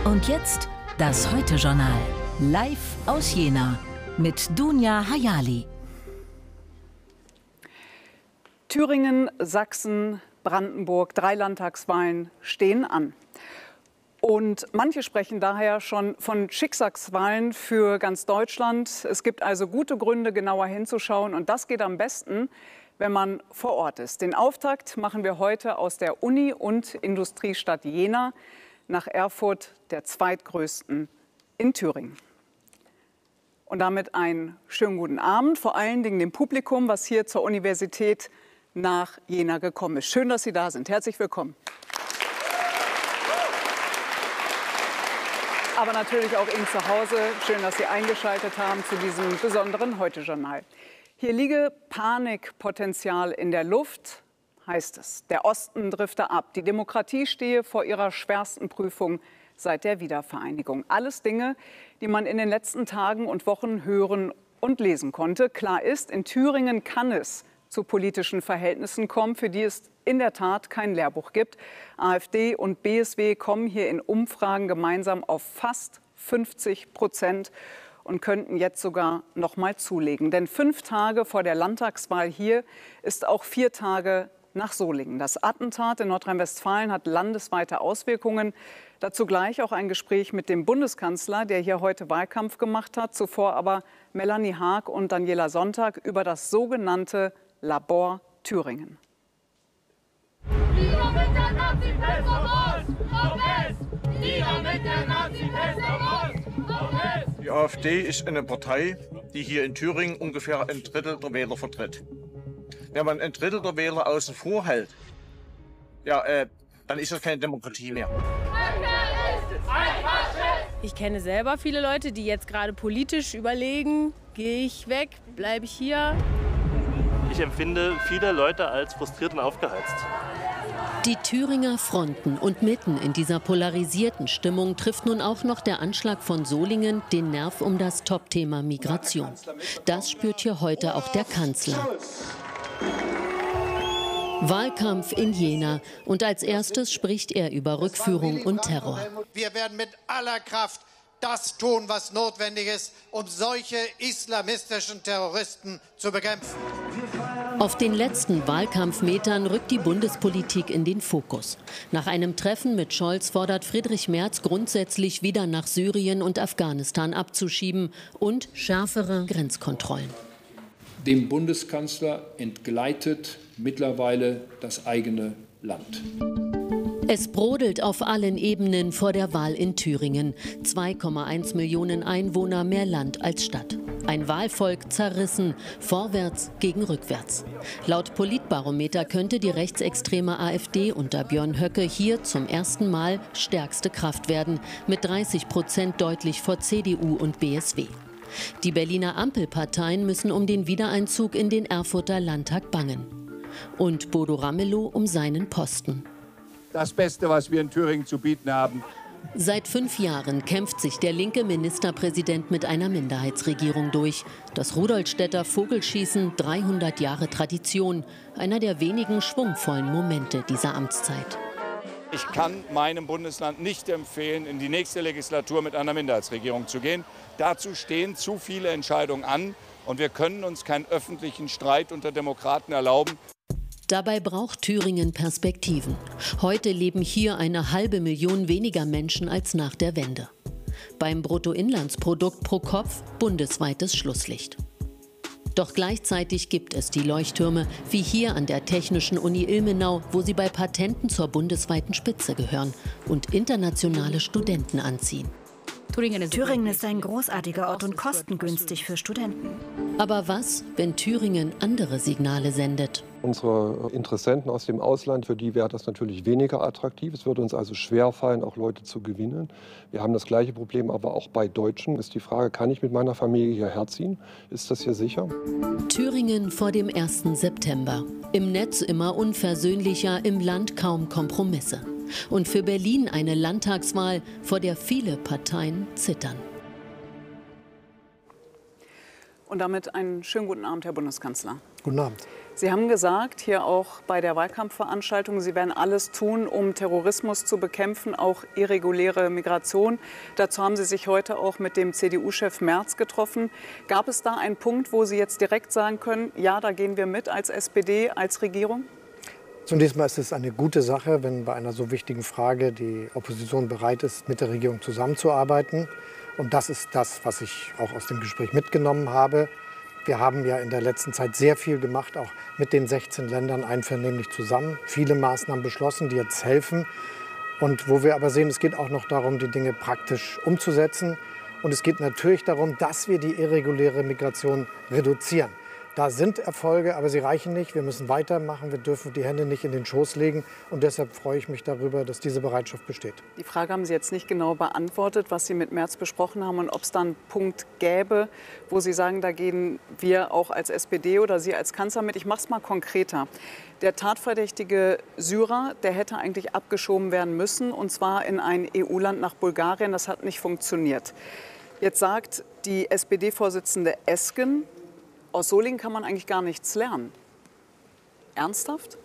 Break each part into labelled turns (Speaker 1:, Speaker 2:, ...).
Speaker 1: Und jetzt das Heute-Journal. Live aus Jena mit Dunja Hayali.
Speaker 2: Thüringen, Sachsen, Brandenburg, 3 Landtagswahlen stehen an. Und manche sprechen daher schon von Schicksalswahlen für ganz Deutschland. Es gibt also gute Gründe, genauer hinzuschauen. Und das geht am besten, wenn man vor Ort ist. Den Auftakt machen wir heute aus der Uni- und Industriestadt Jena nach Erfurt, der zweitgrößten in Thüringen. Und damit einen schönen guten Abend, vor allen Dingen dem Publikum, was hier zur Universität nach Jena gekommen ist. Schön, dass Sie da sind. Herzlich willkommen. Aber natürlich auch Ihnen zu Hause. Schön, dass Sie eingeschaltet haben zu diesem besonderen Heute-Journal. Hier liege Panikpotenzial in der Luft, heißt es. Der Osten drifte ab. Die Demokratie stehe vor ihrer schwersten Prüfung seit der Wiedervereinigung. Alles Dinge, die man in den letzten Tagen und Wochen hören und lesen konnte. Klar ist, in Thüringen kann es zu politischen Verhältnissen kommen, für die es in der Tat kein Lehrbuch gibt. AfD und BSW kommen hier in Umfragen gemeinsam auf fast 50% und könnten jetzt sogar noch mal zulegen. Denn 5 Tage vor der Landtagswahl hier ist auch 4 Tage nach Solingen. Das Attentat in Nordrhein-Westfalen hat landesweite Auswirkungen. Dazu gleich auch ein Gespräch mit dem Bundeskanzler, der hier heute Wahlkampf gemacht hat. Zuvor aber Melanie Haag und Daniela Sonntag über das sogenannte Labor Thüringen.
Speaker 3: Die AfD ist eine Partei, die hier in Thüringen ungefähr 1/3 der Wähler vertritt. Wenn man 1/3 der Wähler außen vor hält, ja, dann ist das keine Demokratie mehr.
Speaker 4: Ich kenne selber viele Leute, die jetzt gerade politisch überlegen, gehe ich weg, bleibe ich hier.
Speaker 5: Ich empfinde viele Leute als frustriert und aufgeheizt.
Speaker 6: Die Thüringer fronten und mitten in dieser polarisierten Stimmung trifft nun auch noch der Anschlag von Solingen den Nerv um das Topthema Migration. Das spürt hier heute auch der Kanzler. Wahlkampf in Jena und als erstes spricht er über Rückführung und Terror.
Speaker 7: Wir werden mit aller Kraft das tun, was notwendig ist, um solche islamistischen Terroristen zu bekämpfen.
Speaker 6: Auf den letzten Wahlkampfmetern rückt die Bundespolitik in den Fokus. Nach einem Treffen mit Scholz fordert Friedrich Merz grundsätzlich wieder nach Syrien und Afghanistan abzuschieben und schärfere Grenzkontrollen.
Speaker 8: Dem Bundeskanzler entgleitet mittlerweile das eigene Land.
Speaker 6: Es brodelt auf allen Ebenen vor der Wahl in Thüringen. 2,1 Millionen Einwohner, mehr Land als Stadt. Ein Wahlvolk zerrissen, vorwärts gegen rückwärts. Laut Politbarometer könnte die rechtsextreme AfD unter Björn Höcke hier zum ersten Mal stärkste Kraft werden, mit 30% deutlich vor CDU und BSW. Die Berliner Ampelparteien müssen um den Wiedereinzug in den Erfurter Landtag bangen. Und Bodo Ramelow um seinen Posten.
Speaker 9: Das Beste, was wir in Thüringen zu bieten haben.
Speaker 6: Seit 5 Jahren kämpft sich der linke Ministerpräsident mit einer Minderheitsregierung durch. Das Rudolstädter Vogelschießen, 300 Jahre Tradition. Einer der wenigen schwungvollen Momente dieser Amtszeit.
Speaker 9: Ich kann meinem Bundesland nicht empfehlen, in die nächste Legislatur mit einer Minderheitsregierung zu gehen. Dazu stehen zu viele Entscheidungen an und wir können uns keinen öffentlichen Streit unter Demokraten erlauben.
Speaker 6: Dabei braucht Thüringen Perspektiven. Heute leben hier 1,5 Million weniger Menschen als nach der Wende. Beim Bruttoinlandsprodukt pro Kopf bundesweites Schlusslicht. Doch gleichzeitig gibt es die Leuchttürme, wie hier an der Technischen Uni Ilmenau, wo sie bei Patenten zur bundesweiten Spitze gehören und internationale Studenten anziehen.
Speaker 10: Thüringen ist ein großartiger Ort und kostengünstig für Studenten.
Speaker 6: Aber was, wenn Thüringen andere Signale sendet?
Speaker 11: Unsere Interessenten aus dem Ausland, für die wäre das natürlich weniger attraktiv. Es würde uns also schwerfallen, auch Leute zu gewinnen. Wir haben das gleiche Problem aber auch bei Deutschen. Ist die Frage, kann ich mit meiner Familie hierher ziehen? Ist das hier sicher?
Speaker 6: Thüringen vor dem 1. September. Im Netz immer unversöhnlicher, im Land kaum Kompromisse. Und für Berlin eine Landtagswahl, vor der viele Parteien zittern.
Speaker 2: Und damit einen schönen guten Abend, Herr Bundeskanzler.
Speaker 12: Guten Abend.
Speaker 2: Sie haben gesagt, hier auch bei der Wahlkampfveranstaltung, Sie werden alles tun, um Terrorismus zu bekämpfen, auch irreguläre Migration. Dazu haben Sie sich heute auch mit dem CDU-Chef Merz getroffen. Gab es da einen Punkt, wo Sie jetzt direkt sagen können, ja, da gehen wir mit als SPD, als Regierung?
Speaker 12: Zunächst mal ist es eine gute Sache, wenn bei einer so wichtigen Frage die Opposition bereit ist, mit der Regierung zusammenzuarbeiten. Und das ist das, was ich auch aus dem Gespräch mitgenommen habe. Wir haben ja in der letzten Zeit sehr viel gemacht, auch mit den 16 Ländern einvernehmlich zusammen. Viele Maßnahmen beschlossen, die jetzt helfen. Und wo wir aber sehen, es geht auch noch darum, die Dinge praktisch umzusetzen. Und es geht natürlich darum, dass wir die irreguläre Migration reduzieren. Da sind Erfolge, aber sie reichen nicht. Wir müssen weitermachen. Wir dürfen die Hände nicht in den Schoß legen. Und deshalb freue ich mich darüber, dass diese Bereitschaft besteht.
Speaker 2: Die Frage haben Sie jetzt nicht genau beantwortet, was Sie mit Merz besprochen haben und ob es da einen Punkt gäbe, wo Sie sagen, da gehen wir auch als SPD oder Sie als Kanzler mit. Ich mache es mal konkreter. Der tatverdächtige Syrer, der hätte eigentlich abgeschoben werden müssen, und zwar in ein EU-Land nach Bulgarien. Das hat nicht funktioniert. Jetzt sagt die SPD-Vorsitzende Esken, aus Solingen kann man eigentlich gar nichts lernen. Ernsthaft?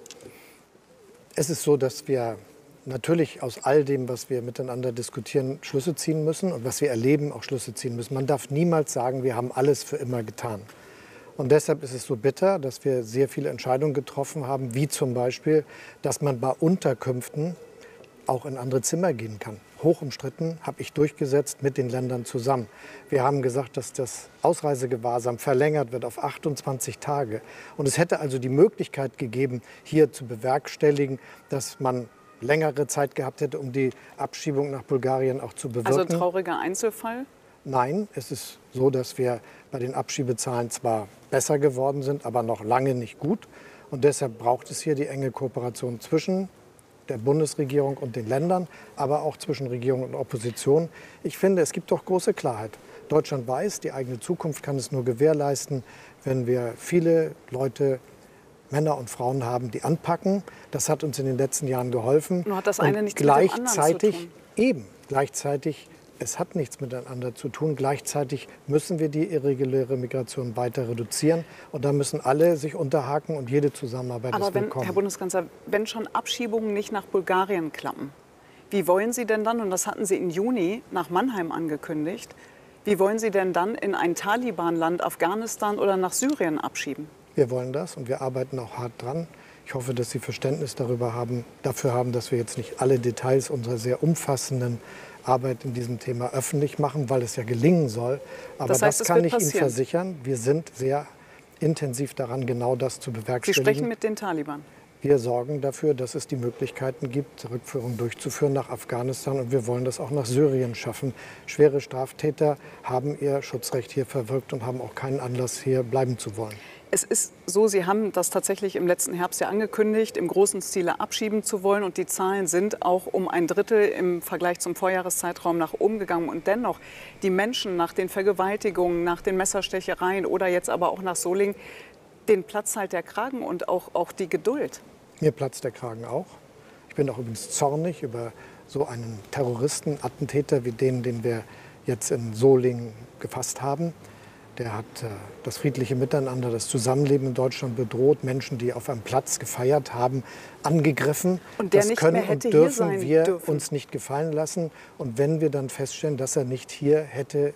Speaker 12: Es ist so, dass wir natürlich aus all dem, was wir miteinander diskutieren, Schlüsse ziehen müssen und was wir erleben, auch Schlüsse ziehen müssen. Man darf niemals sagen, wir haben alles für immer getan. Und deshalb ist es so bitter, dass wir sehr viele Entscheidungen getroffen haben, wie zum Beispiel, dass man bei Unterkünften auch in andere Zimmer gehen kann. Hoch umstritten, habe ich durchgesetzt mit den Ländern zusammen. Wir haben gesagt, dass das Ausreisegewahrsam verlängert wird auf 28 Tage. Und es hätte also die Möglichkeit gegeben, hier zu bewerkstelligen, dass man längere Zeit gehabt hätte, um die Abschiebung nach Bulgarien auch zu bewirken.
Speaker 2: Also ein trauriger Einzelfall?
Speaker 12: Nein, es ist so, dass wir bei den Abschiebezahlen zwar besser geworden sind, aber noch lange nicht gut. Und deshalb braucht es hier die enge Kooperation zwischen der Bundesregierung und den Ländern, aber auch zwischen Regierung und Opposition. Ich finde, es gibt doch große Klarheit. Deutschland weiß, die eigene Zukunft kann es nur gewährleisten, wenn wir viele Leute, Männer und Frauen haben, die anpacken. Das hat uns in den letzten Jahren geholfen.
Speaker 2: Nur hat das eine nichts
Speaker 12: gleichzeitig,
Speaker 2: mit dem anderen zu tun.
Speaker 12: Gleichzeitig, es hat nichts miteinander zu tun. Gleichzeitig müssen wir die irreguläre Migration weiter reduzieren. Und da müssen alle sich unterhaken und jede Zusammenarbeit ist willkommen.
Speaker 2: Aber Herr Bundeskanzler, wenn schon Abschiebungen nicht nach Bulgarien klappen, wie wollen Sie denn dann, und das hatten Sie im Juni nach Mannheim angekündigt, wie wollen Sie denn dann in ein Taliban-Land, Afghanistan oder nach Syrien abschieben?
Speaker 12: Wir wollen das und wir arbeiten auch hart dran. Ich hoffe, dass Sie Verständnis dafür haben, dass wir jetzt nicht alle Details unserer sehr umfassenden Arbeit in diesem Thema öffentlich machen, weil es ja gelingen soll. Aber das heißt, das kann ich Ihnen versichern. Wir sind sehr intensiv daran, genau das zu bewerkstelligen.
Speaker 2: Sie sprechen mit den Taliban?
Speaker 12: Wir sorgen dafür, dass es die Möglichkeiten gibt, Rückführung durchzuführen nach Afghanistan. Und wir wollen das auch nach Syrien schaffen. Schwere Straftäter haben ihr Schutzrecht hier verwirkt und haben auch keinen Anlass, hier bleiben zu wollen.
Speaker 2: Es ist so, Sie haben das tatsächlich im letzten Herbst ja angekündigt, im großen Stile abschieben zu wollen. Und die Zahlen sind auch um ein Drittel im Vergleich zum Vorjahreszeitraum nach oben gegangen. Und dennoch, die Menschen nach den Vergewaltigungen, nach den Messerstechereien oder jetzt aber auch nach Solingen, denen platzt halt der Kragen und auch die Geduld.
Speaker 12: Mir platzt der Kragen auch. Ich bin auch übrigens zornig über so einen Terroristen, Attentäter wie den wir jetzt in Solingen gefasst haben. Der hat das friedliche Miteinander, das Zusammenleben in Deutschland bedroht. Menschen, die auf einem Platz gefeiert haben, angegriffen.
Speaker 2: Und der
Speaker 12: das
Speaker 2: nicht
Speaker 12: können
Speaker 2: mehr hätte
Speaker 12: und dürfen
Speaker 2: hier sein
Speaker 12: wir
Speaker 2: dürfen.
Speaker 12: uns nicht gefallen lassen. Und wenn wir dann feststellen, dass er nicht hier hätte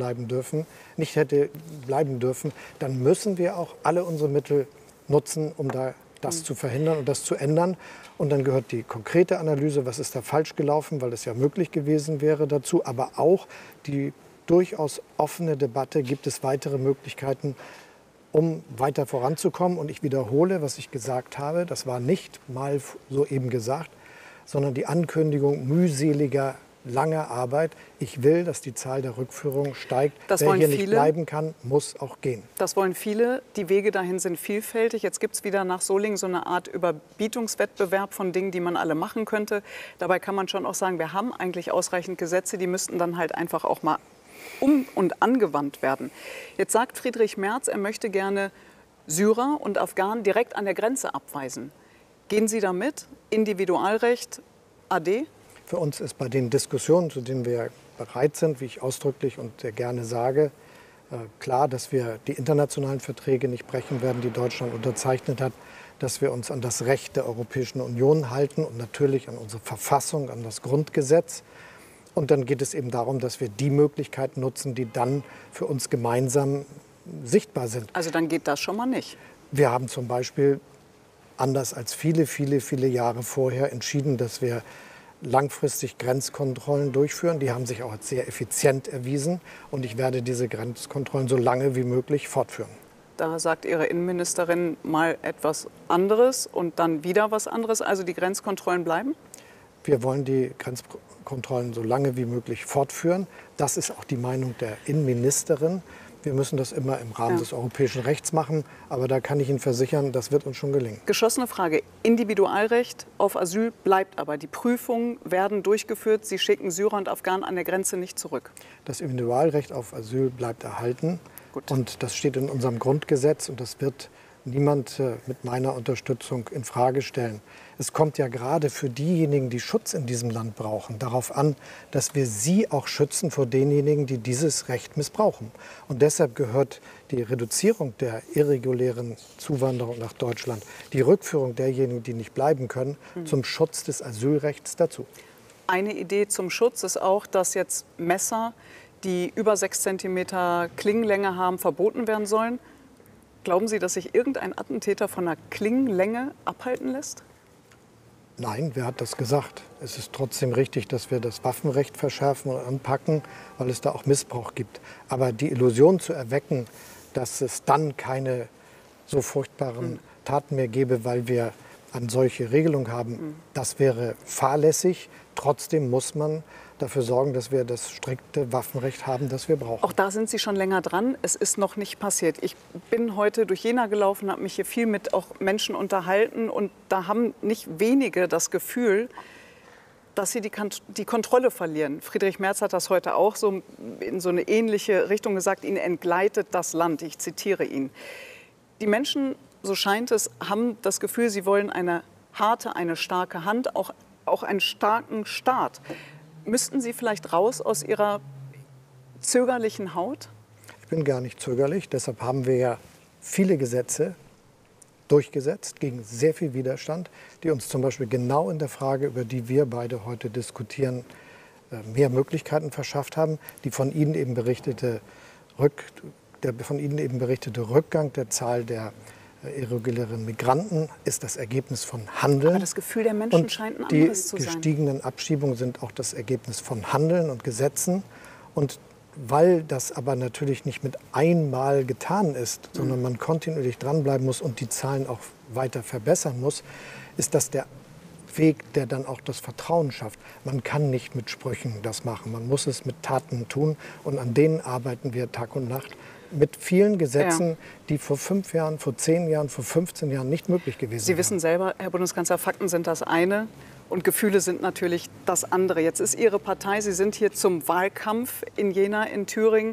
Speaker 12: nicht hätte bleiben dürfen, dann müssen wir auch alle unsere Mittel nutzen, um das zu verhindern und das zu ändern. Und dann gehört die konkrete Analyse, was ist da falsch gelaufen, weil es ja möglich gewesen wäre dazu, aber auch die durchaus offene Debatte, gibt es weitere Möglichkeiten, um weiter voranzukommen. Und ich wiederhole, was ich gesagt habe, das war nicht mal so eben gesagt, sondern die Ankündigung mühseliger, langer Arbeit. Ich will, dass die Zahl der Rückführungen steigt. Wer hier nicht bleiben kann, muss auch gehen.
Speaker 2: Das wollen viele. Die Wege dahin sind vielfältig. Jetzt gibt es wieder nach Solingen so eine Art Überbietungswettbewerb von Dingen, die man alle machen könnte. Dabei kann man schon auch sagen, wir haben eigentlich ausreichend Gesetze, die müssten dann halt einfach auch mal und angewandt werden. Jetzt sagt Friedrich Merz, er möchte gerne Syrer und Afghanen direkt an der Grenze abweisen. Gehen Sie damit? Individualrecht, AD?
Speaker 12: Für uns ist bei den Diskussionen, zu denen wir bereit sind, wie ich ausdrücklich und sehr gerne sage, klar, dass wir die internationalen Verträge nicht brechen werden, die Deutschland unterzeichnet hat, dass wir uns an das Recht der Europäischen Union halten und natürlich an unsere Verfassung, an das Grundgesetz. Und dann geht es eben darum, dass wir die Möglichkeiten nutzen, die dann für uns gemeinsam sichtbar sind.
Speaker 2: Also dann geht das schon mal nicht.
Speaker 12: Wir haben zum Beispiel, anders als viele Jahre vorher, entschieden, dass wir langfristig Grenzkontrollen durchführen. Die haben sich auch als sehr effizient erwiesen. Und ich werde diese Grenzkontrollen so lange wie möglich fortführen.
Speaker 2: Da sagt Ihre Innenministerin mal etwas anderes und dann wieder was anderes. Also die Grenzkontrollen bleiben?
Speaker 12: Wir wollen die Grenzkontrollen so lange wie möglich fortführen. Das ist auch die Meinung der Innenministerin. Wir müssen das immer im Rahmen des europäischen Rechts machen. Aber da kann ich Ihnen versichern, das wird uns schon gelingen.
Speaker 2: Geschlossene Frage. Individualrecht auf Asyl bleibt aber. Die Prüfungen werden durchgeführt. Sie schicken Syrer und Afghanen an der Grenze nicht zurück.
Speaker 12: Das Individualrecht auf Asyl bleibt erhalten. Gut. Und das steht in unserem Grundgesetz. Und das wird niemand mit meiner Unterstützung in Frage stellen. Es kommt ja gerade für diejenigen, die Schutz in diesem Land brauchen, darauf an, dass wir sie auch schützen vor denjenigen, die dieses Recht missbrauchen. Und deshalb gehört die Reduzierung der irregulären Zuwanderung nach Deutschland, die Rückführung derjenigen, die nicht bleiben können, zum Schutz des Asylrechts dazu.
Speaker 2: Eine Idee zum Schutz ist auch, dass jetzt Messer, die über 6 cm Klingenlänge haben, verboten werden sollen. Glauben Sie, dass sich irgendein Attentäter von einer Klingenlänge abhalten lässt?
Speaker 12: Nein, wer hat das gesagt? Es ist trotzdem richtig, dass wir das Waffenrecht verschärfen und anpacken, weil es da auch Missbrauch gibt. Aber die Illusion zu erwecken, dass es dann keine so furchtbaren Taten mehr gäbe, weil wir eine solche Regelung haben, das wäre fahrlässig. Trotzdem muss man dafür sorgen, dass wir das strikte Waffenrecht haben, das wir brauchen.
Speaker 2: Auch da sind Sie schon länger dran. Es ist noch nicht passiert. Ich bin heute durch Jena gelaufen, habe mich hier viel mit auch Menschen unterhalten. Und da haben nicht wenige das Gefühl, dass sie die Kontrolle verlieren. Friedrich Merz hat das heute auch so in so eine ähnliche Richtung gesagt. Ihnen entgleitet das Land. Ich zitiere ihn. Die Menschen, so scheint es, haben das Gefühl, sie wollen eine harte, eine starke Hand, auch einen starken Staat. Müssten Sie vielleicht raus aus Ihrer zögerlichen Haut?
Speaker 12: Ich bin gar nicht zögerlich. Deshalb haben wir ja viele Gesetze durchgesetzt gegen sehr viel Widerstand, die uns zum Beispiel genau in der Frage, über die wir beide heute diskutieren, mehr Möglichkeiten verschafft haben. Die von Ihnen eben berichtete Rückgang der Zahl der irregulären Migranten ist das Ergebnis von Handeln.
Speaker 2: Aber das Gefühl der Menschen scheint ein anderes zu sein.
Speaker 12: Die gestiegenen Abschiebungen sind auch das Ergebnis von Handeln und Gesetzen. Und weil das aber natürlich nicht mit einmal getan ist, sondern man kontinuierlich dranbleiben muss und die Zahlen auch weiter verbessern muss, ist das der Weg, der dann auch das Vertrauen schafft. Man kann nicht mit Sprüchen das machen, man muss es mit Taten tun. Und an denen arbeiten wir Tag und Nacht. Mit vielen Gesetzen, die vor 5 Jahren, vor 10 Jahren, vor 15 Jahren nicht möglich gewesen wären.
Speaker 2: Sie wissen selber, Herr Bundeskanzler, Fakten sind das eine und Gefühle sind natürlich das andere. Jetzt ist Ihre Partei, Sie sind hier zum Wahlkampf in Jena, in Thüringen.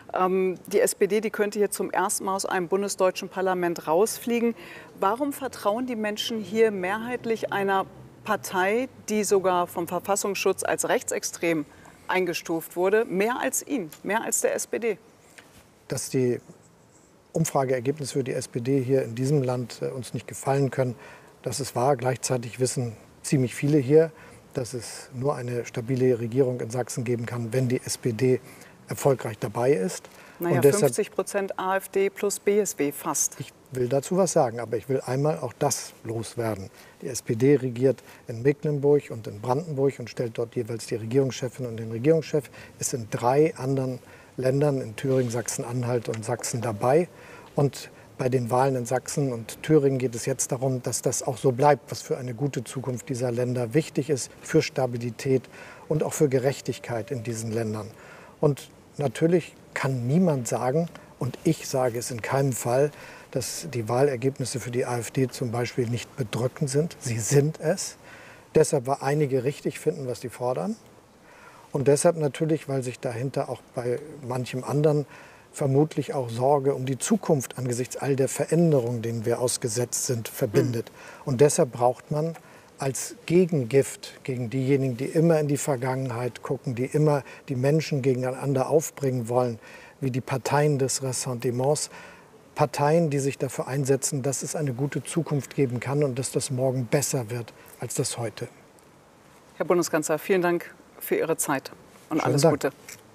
Speaker 2: Die SPD, die könnte hier zum ersten Mal aus einem bundesdeutschen Parlament rausfliegen. Warum vertrauen die Menschen hier mehrheitlich einer Partei, die sogar vom Verfassungsschutz als rechtsextrem eingestuft wurde, mehr als Ihnen, mehr als der SPD?
Speaker 12: Dass die Umfrageergebnisse für die SPD hier in diesem Land uns nicht gefallen können, das ist wahr. Gleichzeitig wissen ziemlich viele hier, dass es nur eine stabile Regierung in Sachsen geben kann, wenn die SPD erfolgreich dabei ist.
Speaker 2: Naja,
Speaker 12: und deshalb,
Speaker 2: 50% AfD plus BSW fast.
Speaker 12: Ich will dazu was sagen, aber ich will einmal auch das loswerden. Die SPD regiert in Mecklenburg und in Brandenburg und stellt dort jeweils die Regierungschefin und den Regierungschef. Es sind 3 anderen Ländern in Thüringen, Sachsen-Anhalt und Sachsen dabei. Und bei den Wahlen in Sachsen und Thüringen geht es jetzt darum, dass das auch so bleibt, was für eine gute Zukunft dieser Länder wichtig ist, für Stabilität und auch für Gerechtigkeit in diesen Ländern. Und natürlich kann niemand sagen, und ich sage es in keinem Fall, dass die Wahlergebnisse für die AfD zum Beispiel nicht bedrückend sind. Sie sind es. Deshalb, weil einige richtig finden, was sie fordern. Und deshalb natürlich, weil sich dahinter auch bei manchem anderen vermutlich auch Sorge um die Zukunft angesichts all der Veränderungen, denen wir ausgesetzt sind, verbindet. Und deshalb braucht man als Gegengift gegen diejenigen, die immer in die Vergangenheit gucken, die immer die Menschen gegeneinander aufbringen wollen, wie die Parteien des Ressentiments. Parteien, die sich dafür einsetzen, dass es eine gute Zukunft geben kann und dass das morgen besser wird als das heute.
Speaker 2: Herr Bundeskanzler, vielen Dank für Ihre Zeit und
Speaker 12: Schönen
Speaker 2: alles
Speaker 12: Dank.
Speaker 2: Gute.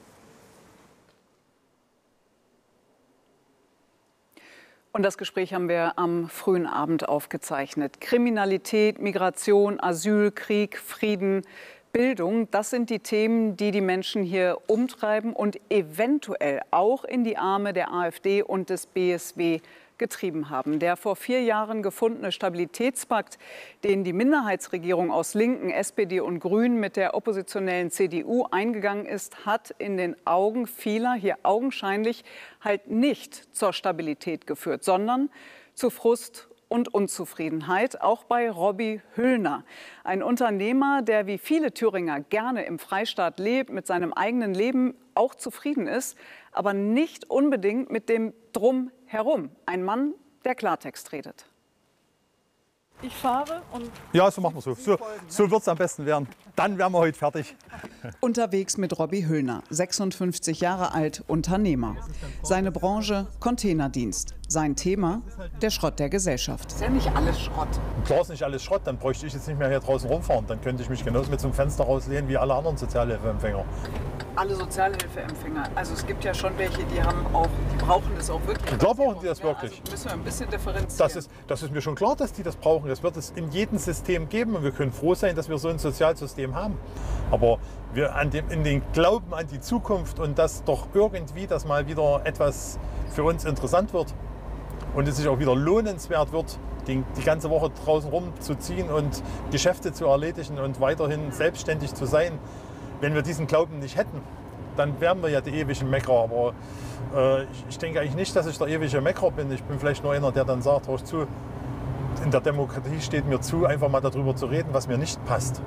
Speaker 2: Und das Gespräch haben wir am frühen Abend aufgezeichnet. Kriminalität, Migration, Asyl, Krieg, Frieden, Bildung, das sind die Themen, die die Menschen hier umtreiben und eventuell auch in die Arme der AfD und des BSW getrieben haben. Der vor 4 Jahren gefundene Stabilitätspakt, den die Minderheitsregierung aus Linken, SPD und Grünen mit der oppositionellen CDU eingegangen ist, hat in den Augen vieler hier augenscheinlich halt nicht zur Stabilität geführt, sondern zu Frust und Unzufriedenheit, auch bei Robby Hüllner. Ein Unternehmer, der wie viele Thüringer gerne im Freistaat lebt, mit seinem eigenen Leben auch zufrieden ist, aber nicht unbedingt mit dem Drumherum. Ein Mann, der Klartext redet.
Speaker 13: Ich fahre und...
Speaker 14: Ja, so machen wir so. So wird es am besten werden. Dann wären wir heute fertig.
Speaker 2: Unterwegs mit Robby Hüllner, 56 Jahre alt, Unternehmer. Seine Branche Containerdienst. Sein Thema der Schrott der Gesellschaft. Ist ja nicht alles Schrott.
Speaker 14: Klar ist nicht alles Schrott, dann bräuchte ich jetzt nicht mehr hier draußen rumfahren. Dann könnte ich mich genauso mit so einem Fenster rauslehnen wie alle anderen Sozialhilfeempfänger.
Speaker 2: Alle Sozialhilfeempfänger. Also es gibt ja schon welche, die brauchen das auch wirklich.
Speaker 14: Klar brauchen die das wirklich.
Speaker 2: Also müssen wir ein bisschen differenzieren.
Speaker 14: Das ist mir schon klar, dass die das brauchen. Das wird es in jedem System geben und wir können froh sein, dass wir so ein Sozialsystem haben. Aber wir in den Glauben an die Zukunft und dass doch irgendwie das mal wieder etwas für uns interessant wird und es sich auch wieder lohnenswert wird, die ganze Woche draußen rumzuziehen und Geschäfte zu erledigen und weiterhin selbstständig zu sein. Wenn wir diesen Glauben nicht hätten, dann wären wir ja die ewigen Meckerer. Aber ich denke eigentlich nicht, dass ich der ewige Meckerer bin. Ich bin vielleicht nur einer, der dann sagt, hör zu, in der Demokratie steht mir zu, einfach mal darüber zu reden, was mir nicht passt.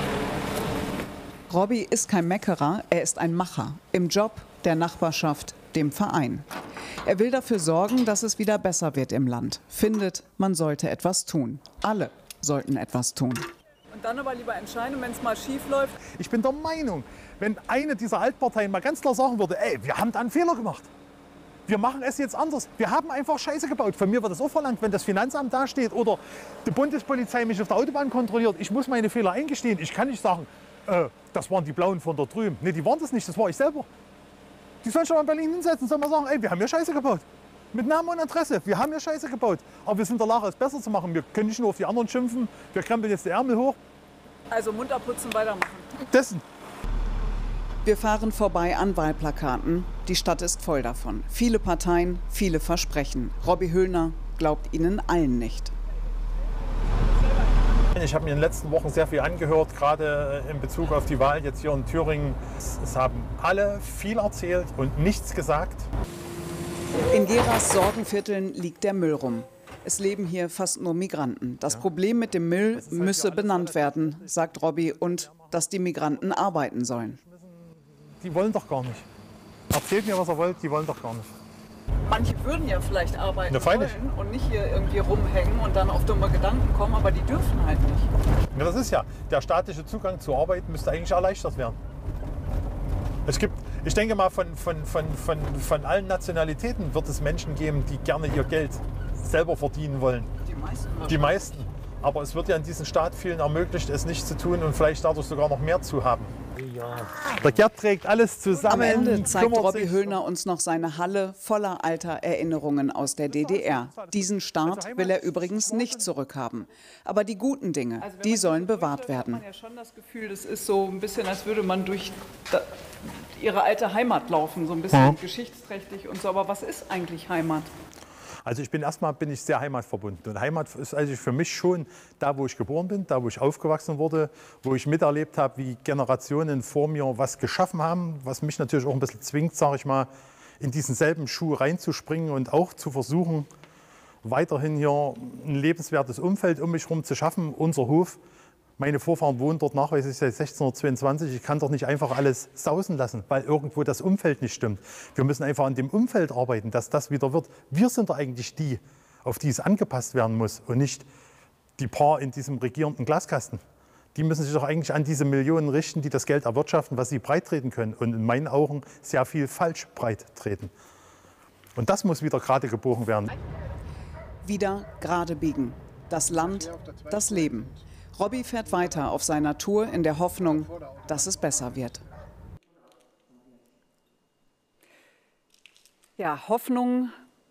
Speaker 2: Robby ist kein Meckerer, er ist ein Macher. Im Job, der Nachbarschaft, dem Verein. Er will dafür sorgen, dass es wieder besser wird im Land. Findet, man sollte etwas tun. Alle sollten etwas tun. Und dann aber lieber entscheiden, wenn es mal schief läuft.
Speaker 14: Ich bin der Meinung, wenn eine dieser Altparteien mal ganz klar sagen würde, ey, wir haben da einen Fehler gemacht. Wir machen es jetzt anders. Wir haben einfach Scheiße gebaut. Von mir wird das auch verlangt, wenn das Finanzamt da steht oder die Bundespolizei mich auf der Autobahn kontrolliert. Ich muss meine Fehler eingestehen. Ich kann nicht sagen, das waren die Blauen von da drüben. Nee, die waren das nicht, das war ich selber. Die sollen schon mal in Berlin hinsetzen und sollen mal sagen, ey, wir haben hier Scheiße gebaut. Mit Namen und Adresse, wir haben hier Scheiße gebaut. Aber wir sind in der Lage, es besser zu machen. Wir können nicht nur auf die anderen schimpfen, wir krempeln jetzt die Ärmel hoch.
Speaker 2: Also munter putzen, weitermachen.
Speaker 14: Dessen.
Speaker 2: Wir fahren vorbei an Wahlplakaten. Die Stadt ist voll davon. Viele Parteien, viele Versprechen. Robby Hüllner glaubt ihnen allen nicht.
Speaker 14: Ich habe mir in den letzten Wochen sehr viel angehört, gerade in Bezug auf die Wahl jetzt hier in Thüringen. Es haben alle viel erzählt und nichts gesagt.
Speaker 2: In Geras Sorgenvierteln liegt der Müll rum. Es leben hier fast nur Migranten. Das Problem mit dem Müll müsse benannt werden, sagt Robby, und dass die Migranten arbeiten sollen.
Speaker 14: Die wollen doch gar nicht. Erzählt mir, was ihr wollt, die wollen doch gar nicht.
Speaker 2: Manche würden ja vielleicht arbeiten wollen und nicht hier irgendwie rumhängen und dann auf dumme Gedanken kommen, aber die dürfen halt nicht.
Speaker 14: Ja, das ist ja, der staatliche Zugang zur Arbeit müsste eigentlich erleichtert werden. Es gibt, ich denke mal, von allen Nationalitäten wird es Menschen geben, die gerne ihr Geld selber verdienen wollen. Die meisten. Aber es wird ja in diesem Staat vielen ermöglicht, es nicht zu tun und vielleicht dadurch sogar noch mehr zu haben. Ja. Der Gerd trägt alles zusammen.
Speaker 2: Am Ende zeigt Robby Hüllner uns noch seine Halle voller alter Erinnerungen aus der DDR. Diesen Staat will er übrigens nicht zurückhaben. Aber die guten Dinge, die sollen bewahrt werden. Man hat ja schon das Gefühl, das ist so ein bisschen, als würde man durch ihre alte Heimat laufen, so ein bisschen geschichtsträchtig und so. Aber was ist eigentlich Heimat?
Speaker 14: Also erstmal bin ich sehr heimatverbunden. Und Heimat ist eigentlich für mich schon da, wo ich geboren bin, da, wo ich aufgewachsen wurde, wo ich miterlebt habe, wie Generationen vor mir was geschaffen haben, was mich natürlich auch ein bisschen zwingt, sage ich mal, in diesen selben Schuh reinzuspringen und auch zu versuchen, weiterhin hier ein lebenswertes Umfeld um mich herum zu schaffen. Unser Hof, meine Vorfahren wohnen dort nachweislich seit 1622. Ich kann doch nicht einfach alles sausen lassen, weil irgendwo das Umfeld nicht stimmt. Wir müssen einfach an dem Umfeld arbeiten, dass das wieder wird. Wir sind doch eigentlich die, auf die es angepasst werden muss und nicht die paar in diesem regierenden Glaskasten. die müssen sich doch eigentlich an diese Millionen richten, die das Geld erwirtschaften, was sie breittreten können. Und in meinen Augen sehr viel falsch breittreten. Und das muss wieder gerade gebogen werden.
Speaker 2: Wieder gerade biegen. Das Land, das Leben. Robby fährt weiter auf seiner Tour in der Hoffnung, dass es besser wird. Ja, Hoffnung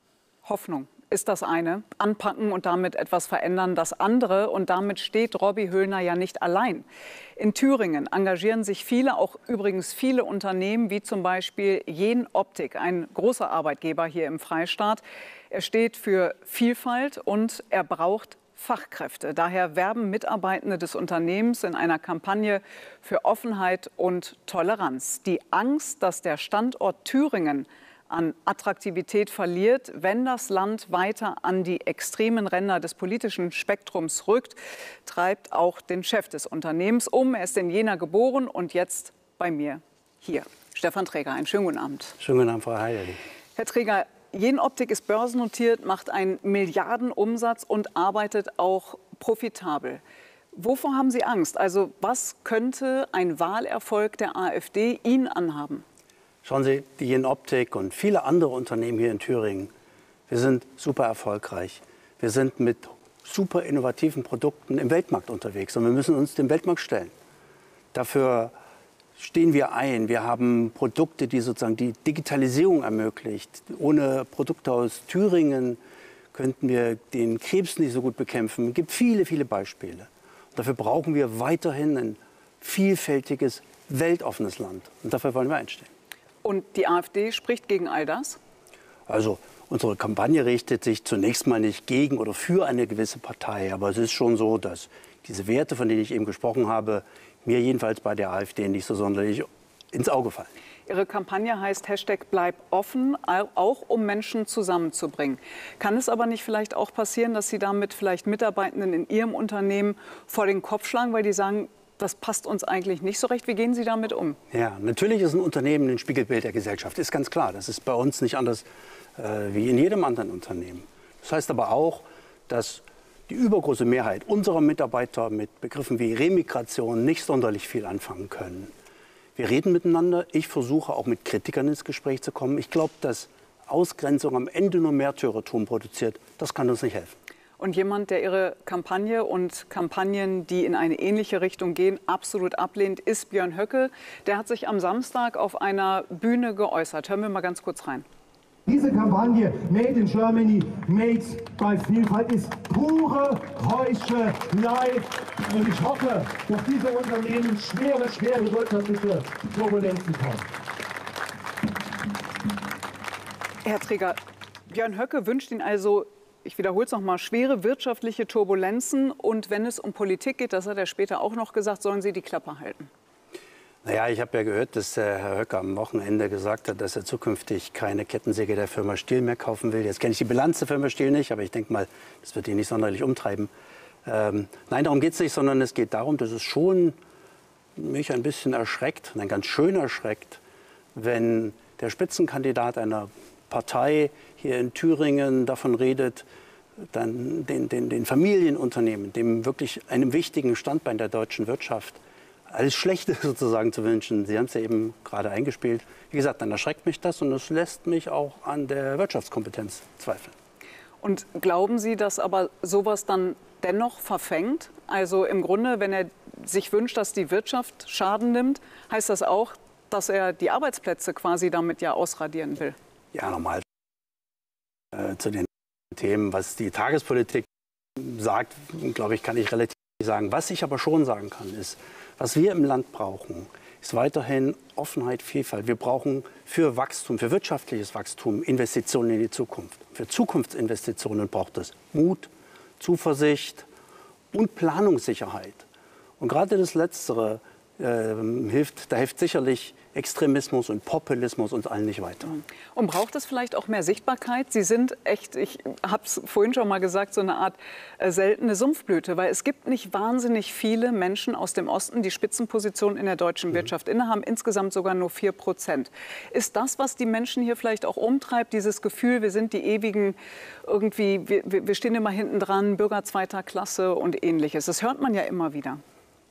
Speaker 2: ist das eine. Anpacken und damit etwas verändern das andere. Und damit steht Robby Höllner ja nicht allein. In Thüringen engagieren sich viele, auch übrigens viele Unternehmen, wie zum Beispiel Jenoptik, ein großer Arbeitgeber hier im Freistaat. Er steht für Vielfalt und er braucht Fachkräfte. Daher werben Mitarbeitende des Unternehmens in einer Kampagne für Offenheit und Toleranz. Die Angst, dass der Standort Thüringen an Attraktivität verliert, wenn das Land weiter an die extremen Ränder des politischen Spektrums rückt, treibt auch den Chef des Unternehmens um. Er ist in Jena geboren und jetzt bei mir hier. Stefan Träger, einen schönen guten Abend.
Speaker 15: Schönen guten Abend, Frau Heierli.
Speaker 2: Herr Träger, Jenoptik ist börsennotiert, macht einen Milliardenumsatz und arbeitet auch profitabel. Wovor haben Sie Angst? Also was könnte ein Wahlerfolg der AfD Ihnen anhaben?
Speaker 15: Schauen Sie, die Jenoptik und viele andere Unternehmen hier in Thüringen, wir sind super erfolgreich. Wir sind mit super innovativen Produkten im Weltmarkt unterwegs und wir müssen uns dem Weltmarkt stellen. Dafür stehen wir ein. Wir haben Produkte, die sozusagen die Digitalisierung ermöglicht. Ohne Produkte aus Thüringen könnten wir den Krebs nicht so gut bekämpfen. Es gibt viele, viele Beispiele. Und dafür brauchen wir weiterhin ein vielfältiges, weltoffenes Land. Und dafür wollen wir einstehen.
Speaker 2: Und die AfD spricht gegen all das?
Speaker 15: Also unsere Kampagne richtet sich zunächst mal nicht gegen oder für eine gewisse Partei. Aber es ist schon so, dass diese Werte, von denen ich eben gesprochen habe, mir jedenfalls bei der AfD nicht so sonderlich ins Auge fallen.
Speaker 2: Ihre Kampagne heißt #Bleib offen, auch um Menschen zusammenzubringen. Kann es aber nicht vielleicht auch passieren, dass Sie damit vielleicht Mitarbeitenden in Ihrem Unternehmen vor den Kopf schlagen, weil die sagen, das passt uns eigentlich nicht so recht. Wie gehen Sie damit um?
Speaker 15: Ja, natürlich ist ein Unternehmen ein Spiegelbild der Gesellschaft, ist ganz klar. Das ist bei uns nicht anders wie in jedem anderen Unternehmen. Das heißt aber auch, dass die übergroße Mehrheit unserer Mitarbeiter mit Begriffen wie Remigration nicht sonderlich viel anfangen können. Wir reden miteinander. Ich versuche auch mit Kritikern ins Gespräch zu kommen. Ich glaube, dass Ausgrenzung am Ende nur Märtyrertum produziert. Das kann uns nicht helfen.
Speaker 2: Und jemand, der Ihre Kampagne und Kampagnen, die in eine ähnliche Richtung gehen, absolut ablehnt, ist Björn Höcke. Der hat sich am Samstag auf einer Bühne geäußert. Hören wir mal ganz kurz rein.
Speaker 16: Diese Kampagne Made in Germany, Made by Vielfalt ist pure Heuchelei. Und ich hoffe, dass diese Unternehmen schwere wirtschaftliche Turbulenzen kommen.
Speaker 2: Herr Träger, Björn Höcke wünscht Ihnen also, ich wiederhole es noch mal, schwere wirtschaftliche Turbulenzen. Und wenn es um Politik geht, das hat er später auch noch gesagt, sollen Sie die Klappe halten.
Speaker 15: Naja, ich habe ja gehört, dass Herr Höcke am Wochenende gesagt hat, dass er zukünftig keine Kettensäge der Firma Stihl mehr kaufen will. Jetzt kenne ich die Bilanz der Firma Stihl nicht, aber ich denke mal, das wird ihn nicht sonderlich umtreiben. Nein, darum geht es nicht, sondern es geht darum, dass es schon mich ein bisschen erschreckt, nein, ganz schön erschreckt, wenn der Spitzenkandidat einer Partei hier in Thüringen davon redet, dann den Familienunternehmen, dem wirklich einem wichtigen Standbein der deutschen Wirtschaft, alles Schlechte sozusagen zu wünschen. Sie haben es ja eben gerade eingespielt. Wie gesagt, dann erschreckt mich das und es lässt mich auch an der Wirtschaftskompetenz zweifeln.
Speaker 2: Und glauben Sie, dass aber sowas dann dennoch verfängt? Also im Grunde, wenn er sich wünscht, dass die Wirtschaft Schaden nimmt, heißt das auch, dass er die Arbeitsplätze quasi damit ja ausradieren will?
Speaker 15: Ja, nochmal zu den Themen, was die Tagespolitik sagt, glaube ich, kann ich relativ sagen. Was ich aber schon sagen kann, ist, was wir im Land brauchen, ist weiterhin Offenheit, Vielfalt. Wir brauchen für Wachstum, für wirtschaftliches Wachstum Investitionen in die Zukunft. Für Zukunftsinvestitionen braucht es Mut, Zuversicht und Planungssicherheit. Und gerade das Letztere hilft sicherlich Extremismus und Populismus uns allen nicht weiter.
Speaker 2: Und braucht es vielleicht auch mehr Sichtbarkeit? Sie sind echt, ich habe es vorhin schon mal gesagt, so eine Art seltene Sumpfblüte, weil es gibt nicht wahnsinnig viele Menschen aus dem Osten, die Spitzenpositionen in der deutschen Wirtschaft innehaben, insgesamt sogar nur 4%. Ist das, was die Menschen hier vielleicht auch umtreibt, dieses Gefühl, wir sind die ewigen, irgendwie, wir stehen immer hinten dran, Bürger zweiter Klasse und Ähnliches? Das hört man ja immer wieder.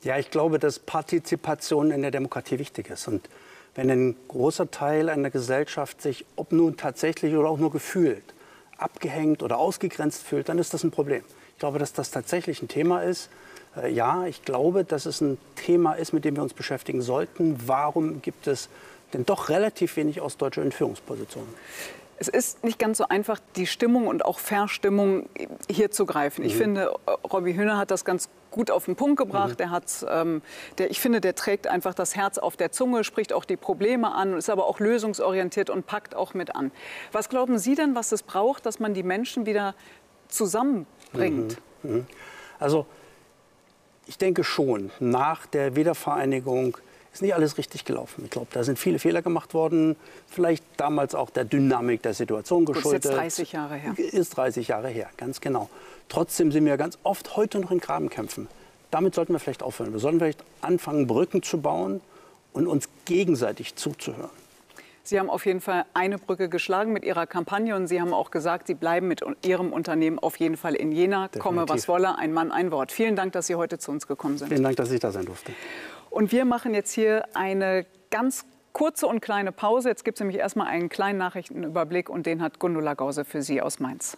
Speaker 15: Ja, ich glaube, dass Partizipation in der Demokratie wichtig ist. Und wenn ein großer Teil einer Gesellschaft sich, ob nun tatsächlich oder auch nur gefühlt, abgehängt oder ausgegrenzt fühlt, dann ist das ein Problem. Ich glaube, dass das tatsächlich ein Thema ist. Ja, ich glaube, dass es ein Thema ist, mit dem wir uns beschäftigen sollten. Warum gibt es denn doch relativ wenig Ostdeutsche in Führungspositionen?
Speaker 2: Es ist nicht ganz so einfach, die Stimmung und auch Verstimmung hier zu greifen. Ich finde, Robby Hühner hat das ganz gut auf den Punkt gebracht. Ich finde, der trägt einfach das Herz auf der Zunge, spricht auch die Probleme an, ist aber auch lösungsorientiert und packt auch mit an. Was glauben Sie denn, was es braucht, dass man die Menschen wieder zusammenbringt?
Speaker 15: Also ich denke schon, nach der Wiedervereinigung ist nicht alles richtig gelaufen. Ich glaube, da sind viele Fehler gemacht worden, vielleicht damals auch der Dynamik der Situation geschuldet.
Speaker 2: Das ist jetzt 30 Jahre her.
Speaker 15: Ist 30 Jahre her, ganz genau. Trotzdem sind wir ganz oft heute noch in Grabenkämpfen. Damit sollten wir vielleicht aufhören. Wir sollten vielleicht anfangen, Brücken zu bauen und uns gegenseitig zuzuhören.
Speaker 2: Sie haben auf jeden Fall eine Brücke geschlagen mit Ihrer Kampagne und Sie haben auch gesagt, Sie bleiben mit Ihrem Unternehmen auf jeden Fall in Jena. Definitiv. Komme, was wolle, ein Mann, ein Wort. Vielen Dank, dass Sie heute zu uns gekommen sind.
Speaker 15: Vielen Dank, dass ich da sein durfte.
Speaker 2: Und wir machen jetzt hier eine ganz kurze und kleine Pause. Jetzt gibt es nämlich erstmal einen kleinen Nachrichtenüberblick und den hat Gundula Gause für Sie aus Mainz.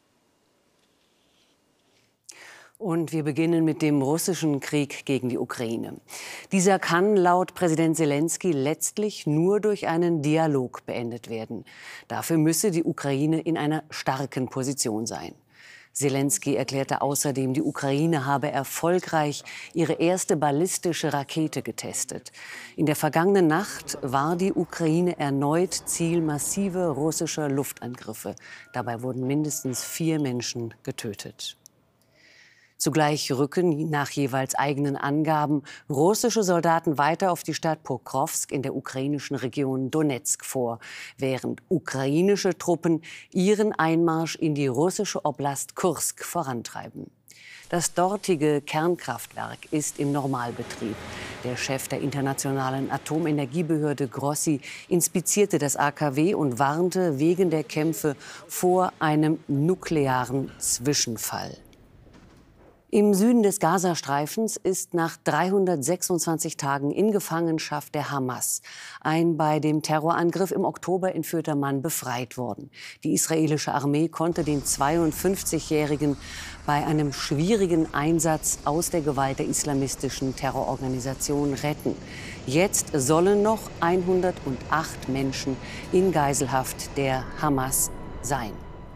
Speaker 17: Und wir beginnen mit dem russischen Krieg gegen die Ukraine. Dieser kann laut Präsident Selenskyj letztlich nur durch einen Dialog beendet werden. Dafür müsse die Ukraine in einer starken Position sein. Selenskyj erklärte außerdem, die Ukraine habe erfolgreich ihre erste ballistische Rakete getestet. In der vergangenen Nacht war die Ukraine erneut Ziel massiver russischer Luftangriffe. Dabei wurden mindestens 4 Menschen getötet. Zugleich rücken nach jeweils eigenen Angaben russische Soldaten weiter auf die Stadt Pokrovsk in der ukrainischen Region Donezk vor, während ukrainische Truppen ihren Einmarsch in die russische Oblast Kursk vorantreiben. Das dortige Kernkraftwerk ist im Normalbetrieb. Der Chef der internationalen Atomenergiebehörde Grossi inspizierte das AKW und warnte wegen der Kämpfe vor einem nuklearen Zwischenfall. Im Süden des Gazastreifens ist nach 326 Tagen in Gefangenschaft der Hamas ein bei dem Terrorangriff im Oktober entführter Mann befreit worden. Die israelische Armee konnte den 52-Jährigen bei einem schwierigen Einsatz aus der Gewalt der islamistischen Terrororganisation retten. Jetzt sollen noch 108 Menschen in Geiselhaft der Hamas sein.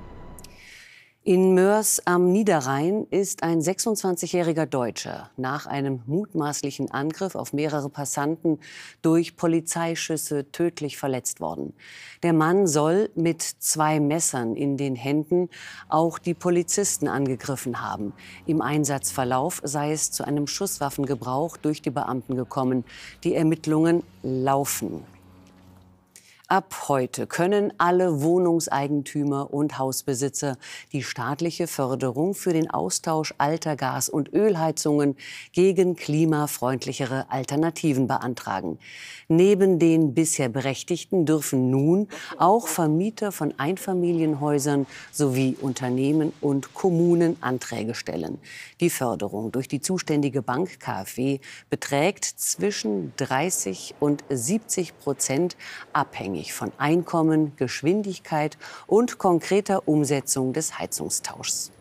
Speaker 17: In Moers am Niederrhein ist ein 26-jähriger Deutscher nach einem mutmaßlichen Angriff auf mehrere Passanten durch Polizeischüsse tödlich verletzt worden. Der Mann soll mit 2 Messern in den Händen auch die Polizisten angegriffen haben. Im Einsatzverlauf sei es zu einem Schusswaffengebrauch durch die Beamten gekommen. Die Ermittlungen laufen. Ab heute können alle Wohnungseigentümer und Hausbesitzer die staatliche Förderung für den Austausch alter Gas- und Ölheizungen gegen klimafreundlichere Alternativen beantragen. Neben den bisher Berechtigten dürfen nun auch Vermieter von Einfamilienhäusern sowie Unternehmen und Kommunen Anträge stellen. Die Förderung durch die zuständige Bank KfW beträgt zwischen 30 und 70% abhängig von Einkommen, Geschwindigkeit und konkreter Umsetzung des Heizungstauschs.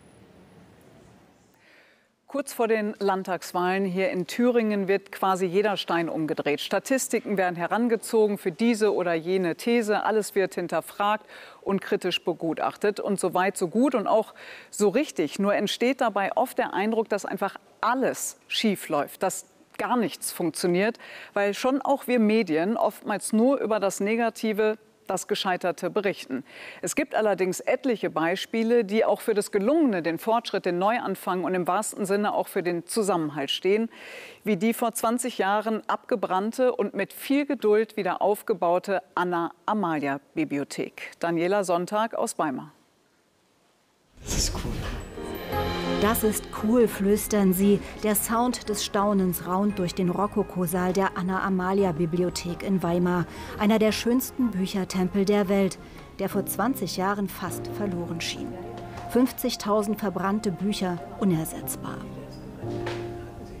Speaker 2: Kurz vor den Landtagswahlen hier in Thüringen wird quasi jeder Stein umgedreht. Statistiken werden herangezogen für diese oder jene These. Alles wird hinterfragt und kritisch begutachtet. Und so weit, so gut und auch so richtig. Nur entsteht dabei oft der Eindruck, dass einfach alles schief läuft, dass gar nichts funktioniert, weil schon auch wir Medien oftmals nur über das Negative, das Gescheiterte berichten. Es gibt allerdings etliche Beispiele, die auch für das Gelungene, den Fortschritt, den Neuanfang und im wahrsten Sinne auch für den Zusammenhalt stehen, wie die vor 20 Jahren abgebrannte und mit viel Geduld wieder aufgebaute Anna-Amalia-Bibliothek. Daniela Sonntag aus Weimar.
Speaker 10: Das ist cool. Das ist cool, flüstern sie. Der Sound des Staunens raunt durch den Rokokosaal der Anna-Amalia-Bibliothek in Weimar. Einer der schönsten Büchertempel der Welt, der vor 20 Jahren fast verloren schien. 50.000 verbrannte Bücher, unersetzbar.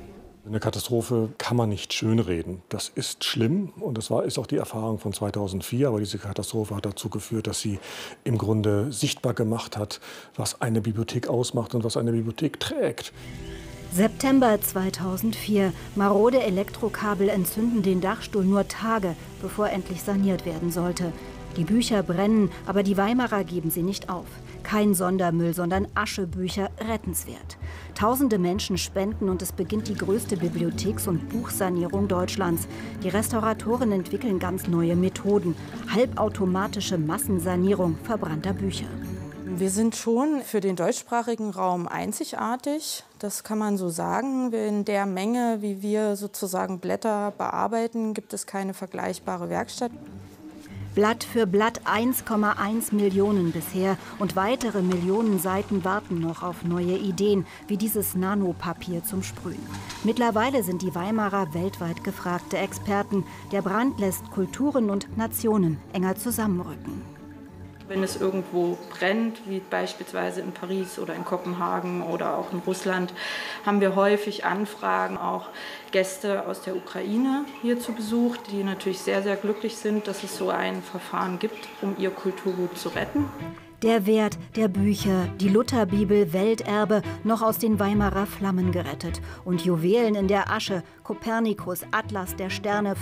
Speaker 18: Eine Katastrophe kann man nicht schönreden. Das ist schlimm und das ist auch die Erfahrung von 2004. Aber diese Katastrophe hat dazu geführt, dass sie im Grunde sichtbar gemacht hat, was eine Bibliothek ausmacht und was eine Bibliothek trägt.
Speaker 10: September 2004. Marode Elektrokabel entzünden den Dachstuhl nur Tage, bevor endlich saniert werden sollte. Die Bücher brennen, aber die Weimarer geben sie nicht auf. Kein Sondermüll, sondern Aschebücher, rettenswert. Tausende Menschen spenden und es beginnt die größte Bibliotheks- und Buchsanierung Deutschlands. Die Restauratoren entwickeln ganz neue Methoden. Halbautomatische Massensanierung verbrannter Bücher.
Speaker 19: Wir sind schon für den deutschsprachigen Raum einzigartig. Das kann man so sagen. In der Menge, wie wir sozusagen Blätter bearbeiten, gibt es keine vergleichbare Werkstatt.
Speaker 10: Blatt für Blatt 1,1 Millionen bisher und weitere Millionen Seiten warten noch auf neue Ideen, wie dieses Nanopapier zum Sprühen. Mittlerweile sind die Weimarer weltweit gefragte Experten. Der Brand lässt Kulturen und Nationen enger zusammenrücken.
Speaker 20: Wenn es irgendwo brennt, wie beispielsweise in Paris oder in Kopenhagen oder auch in Russland, haben wir häufig Anfragen, auch Gäste aus der Ukraine hier zu Besuch, die natürlich sehr, sehr glücklich sind, dass es so ein Verfahren gibt, um ihr Kulturgut zu retten.
Speaker 10: Der Wert der Bücher, die Lutherbibel, Welterbe, noch aus den Weimarer Flammen gerettet. Und Juwelen in der Asche, Kopernikus, Atlas der Sterne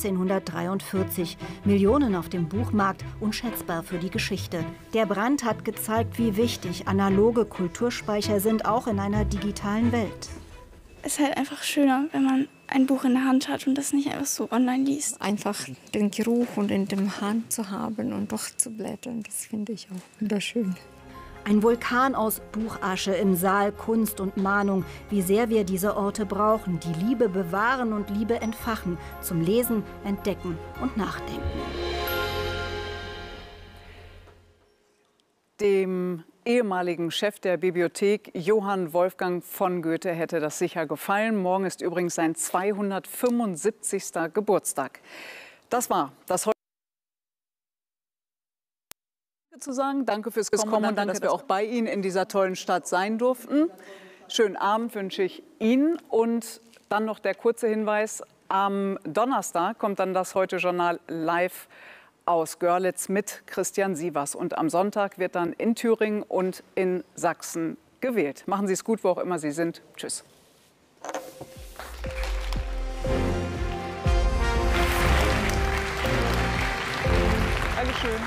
Speaker 10: 1543. Millionen auf dem Buchmarkt, unschätzbar für die Geschichte. Der Brand hat gezeigt, wie wichtig analoge Kulturspeicher sind, auch in einer digitalen Welt.
Speaker 21: Es ist halt einfach schöner, wenn man ein Buch in der Hand hat und das nicht einfach so online liest.
Speaker 22: Einfach den Geruch und in der Hand zu haben und durchzublättern, das finde ich auch wunderschön.
Speaker 10: Ein Vulkan aus Buchasche im Saal Kunst und Mahnung. Wie sehr wir diese Orte brauchen, die Liebe bewahren und Liebe entfachen. Zum Lesen, Entdecken und Nachdenken.
Speaker 2: Dem ehemaligen Chef der Bibliothek, Johann Wolfgang von Goethe, hätte das sicher gefallen. Morgen ist übrigens sein 275. Geburtstag. Das war das heute. Zu sagen, danke fürs Kommen und danke, dass wir auch bei Ihnen in dieser tollen Stadt sein durften. Schönen Abend wünsche ich Ihnen. Und dann noch der kurze Hinweis, am Donnerstag kommt dann das Heute-Journal live aus Görlitz mit Christian Sievers. Und am Sonntag wird dann in Thüringen und in Sachsen gewählt. Machen Sie es gut, wo auch immer Sie sind. Tschüss. Dankeschön.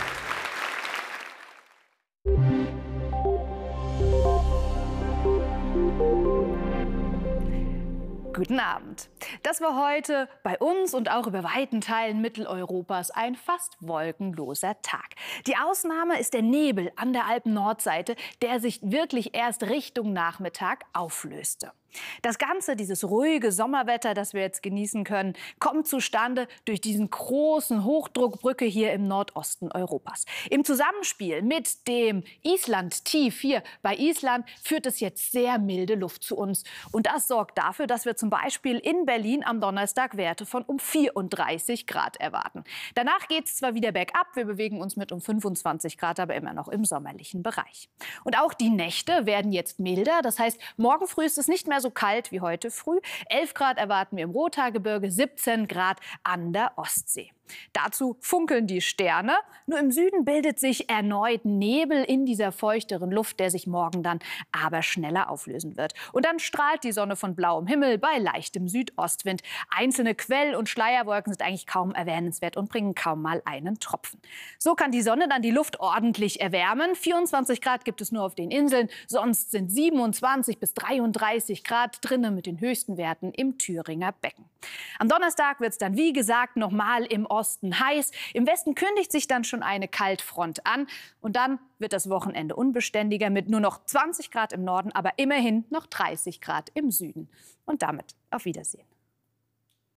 Speaker 23: Guten Abend. Das war heute bei uns und auch über weiten Teilen Mitteleuropas ein fast wolkenloser Tag. Die Ausnahme ist der Nebel an der Alpen-Nordseite, der sich wirklich erst Richtung Nachmittag auflöste. Das Ganze, dieses ruhige Sommerwetter, das wir jetzt genießen können, kommt zustande durch diesen großen Hochdruckbrücke hier im Nordosten Europas. Im Zusammenspiel mit dem Island-Tief hier bei Island führt es jetzt sehr milde Luft zu uns. Und das sorgt dafür, dass wir zum Beispiel in Berlin am Donnerstag Werte von um 34 Grad erwarten. Danach geht es zwar wieder bergab, wir bewegen uns mit um 25 Grad, aber immer noch im sommerlichen Bereich. Und auch die Nächte werden jetzt milder. Das heißt, morgen früh ist es nicht mehr so kalt wie heute früh. 11 Grad erwarten wir im Rothaargebirge, 17 Grad an der Ostsee. Dazu funkeln die Sterne. Nur im Süden bildet sich erneut Nebel in dieser feuchteren Luft, der sich morgen dann aber schneller auflösen wird. Und dann strahlt die Sonne von blauem Himmel bei leichtem Südostwind. Einzelne Quell- und Schleierwolken sind eigentlich kaum erwähnenswert und bringen kaum mal einen Tropfen. So kann die Sonne dann die Luft ordentlich erwärmen. 24 Grad gibt es nur auf den Inseln, sonst sind 27 bis 33 Grad drinnen mit den höchsten Werten im Thüringer Becken. Am Donnerstag wird es dann, wie gesagt, nochmal im Osten heiß. Im Westen kündigt sich dann schon eine Kaltfront an. Und dann wird das Wochenende unbeständiger mit nur noch 20 Grad im Norden, aber immerhin noch 30 Grad im Süden. Und damit auf Wiedersehen.